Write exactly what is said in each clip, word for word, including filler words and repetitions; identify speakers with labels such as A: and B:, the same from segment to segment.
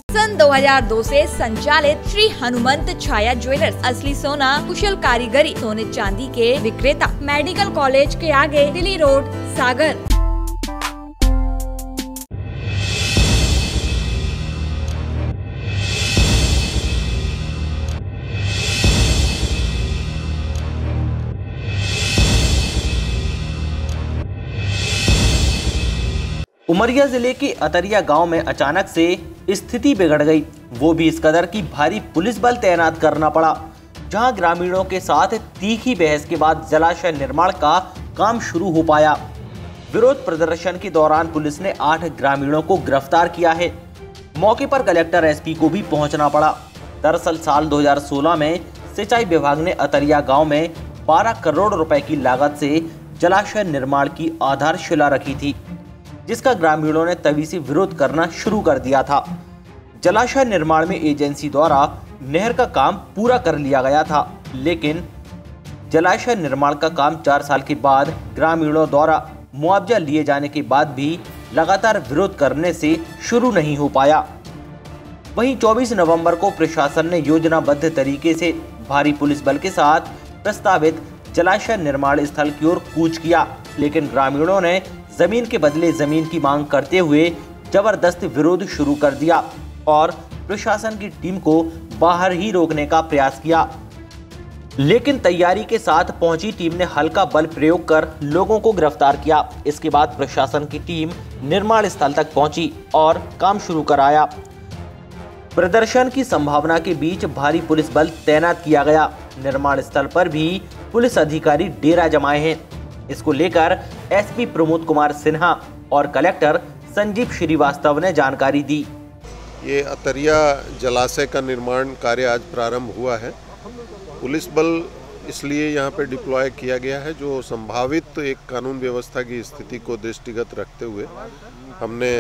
A: सन दो हज़ार दो से संचालित श्री हनुमंत छाया ज्वेलर्स असली सोना कुशल कारीगरी सोने चांदी के विक्रेता मेडिकल कॉलेज के आगे दिल्ली रोड सागर।
B: उमरिया जिले के अतरिया गांव में अचानक से स्थिति बिगड़ गई, वो भी इस कदर की भारी पुलिस बल तैनात करना पड़ा। जहां ग्रामीणों के साथ तीखी बहस के बाद जलाशय निर्माण का काम शुरू हो पाया। विरोध प्रदर्शन के दौरान पुलिस ने आठ ग्रामीणों को गिरफ्तार किया है। मौके पर कलेक्टर एसपी को भी पहुंचना पड़ा। दरअसल साल दो हज़ार सोलह में सिंचाई विभाग ने अतरिया गाँव में बारह करोड़ रुपए की लागत से जलाशय निर्माण की आधारशिला रखी थी, जिसका ग्रामीणों ने तभी से विरोध करना शुरू कर दिया था। जलाशय निर्माण में एजेंसी द्वारा नहर का काम पूरा कर लिया गया था, लेकिन जलाशय निर्माण का काम चार साल के बाद ग्रामीणों द्वारा मुआवजा लिए जाने के बाद भी लगातार विरोध करने से शुरू नहीं हो पाया। वहीं चौबीस नवंबर को प्रशासन ने योजनाबद्ध तरीके से भारी पुलिस बल के साथ प्रस्तावित जलाशय निर्माण स्थल की ओर कूच किया, लेकिन ग्रामीणों ने जमीन के बदले जमीन की मांग करते हुए जबरदस्त विरोध शुरू कर दिया और प्रशासन की टीम को बाहर ही रोकने का प्रयास किया। लेकिन तैयारी के साथ पहुंची टीम ने हल्का बल प्रयोग कर लोगों को गिरफ्तार किया। इसके बाद प्रशासन की टीम निर्माण स्थल तक पहुंची और काम शुरू कराया। प्रदर्शन की संभावना के बीच भारी पुलिस बल तैनात किया गया। निर्माण स्थल पर भी पुलिस अधिकारी डेरा जमाए हैं। इसको लेकर एसपी प्रमोद कुमार सिन्हा और कलेक्टर संजीव श्रीवास्तव ने जानकारी दी।
C: ये अतरिया जलाशय का निर्माण कार्य आज प्रारंभ हुआ है। पुलिस बल इसलिए यहाँ पे डिप्लॉय किया गया है, जो संभावित एक कानून व्यवस्था की स्थिति को दृष्टिगत रखते हुए हमने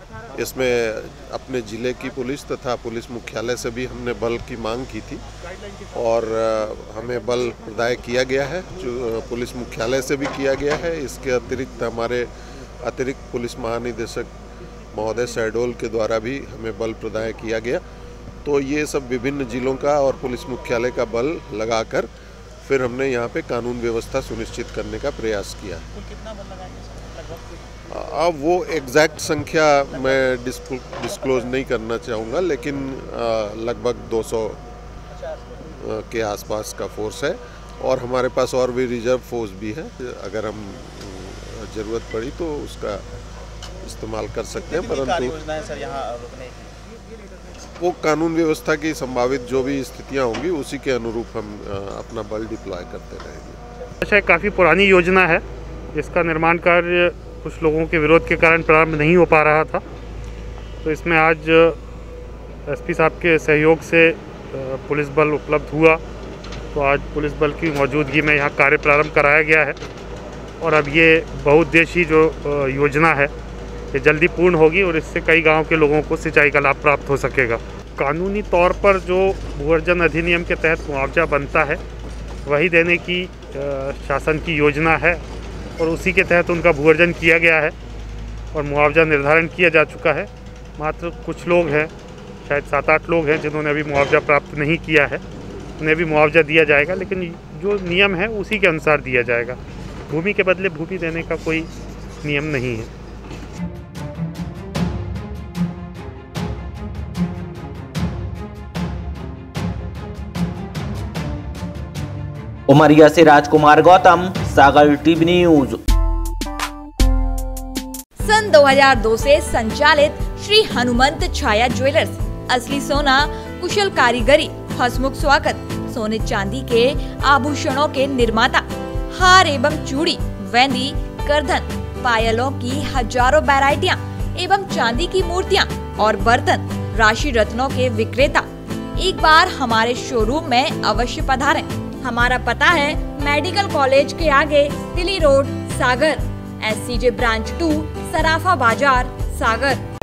C: इसमें अपने ज़िले की पुलिस तथा पुलिस मुख्यालय से भी हमने बल की मांग की थी और हमें बल प्रदाय किया गया है, जो पुलिस मुख्यालय से भी किया गया है। इसके अतिरिक्त हमारे अतिरिक्त पुलिस महानिदेशक महोदय शहडोल के द्वारा भी हमें बल प्रदाय किया गया। तो ये सब विभिन्न जिलों का और पुलिस मुख्यालय का बल लगाकर फिर हमने यहाँ पे कानून व्यवस्था सुनिश्चित करने का प्रयास किया। कितना बल लगाएंगे अब वो एग्जैक्ट संख्या मैं डिस्क्लोज नहीं करना चाहूँगा, लेकिन लगभग दो सौ के आसपास का फोर्स है और हमारे पास और भी रिजर्व फोर्स भी है। अगर हम ज़रूरत पड़ी तो उसका इस्तेमाल कर सकते हैं, परंतु
D: सर यहाँ रुकने
C: वो कानून व्यवस्था की संभावित जो भी स्थितियाँ होंगी उसी के अनुरूप हम अपना बल डिप्लॉय करते रहेंगे।
E: अच्छा, काफ़ी पुरानी योजना है, इसका निर्माण कार्य कुछ लोगों के विरोध के कारण प्रारंभ नहीं हो पा रहा था। तो इसमें आज एसपी साहब के सहयोग से पुलिस बल उपलब्ध हुआ, तो आज पुलिस बल की मौजूदगी में यहाँ कार्य प्रारंभ कराया गया है और अब ये बहुउद्देशीय जो योजना है ये जल्दी पूर्ण होगी और इससे कई गांव के लोगों को सिंचाई का लाभ प्राप्त हो सकेगा। कानूनी तौर पर जो भूअर्जन अधिनियम के तहत मुआवजा बनता है वही देने की शासन की योजना है और उसी के तहत उनका भूअर्जन किया गया है और मुआवजा निर्धारण किया जा चुका है। मात्र कुछ लोग हैं, शायद सात आठ लोग हैं जिन्होंने अभी मुआवजा प्राप्त नहीं किया है, उन्हें भी मुआवजा दिया जाएगा, लेकिन जो नियम है उसी के अनुसार दिया जाएगा। भूमि के बदले भूमि देने का कोई नियम नहीं है।
B: उमरिया से राजकुमार गौतम, सागर टीवी न्यूज।
A: सन दो हज़ार दो से संचालित श्री हनुमंत छाया ज्वेलर्स असली सोना कुशल कारीगरी हसमुख स्वागत सोने चांदी के आभूषणों के निर्माता, हार एवं चूड़ी, वेंदी, करधन, पायलों की हजारों वैरायटियां एवं चांदी की मूर्तियां और बर्तन, राशि रत्नों के विक्रेता एक बार हमारे शोरूम में अवश्य पधारें। हमारा पता है मेडिकल कॉलेज के आगे Delhi road Sagar, S C J branch two, Sarafa Bazaar, सागर।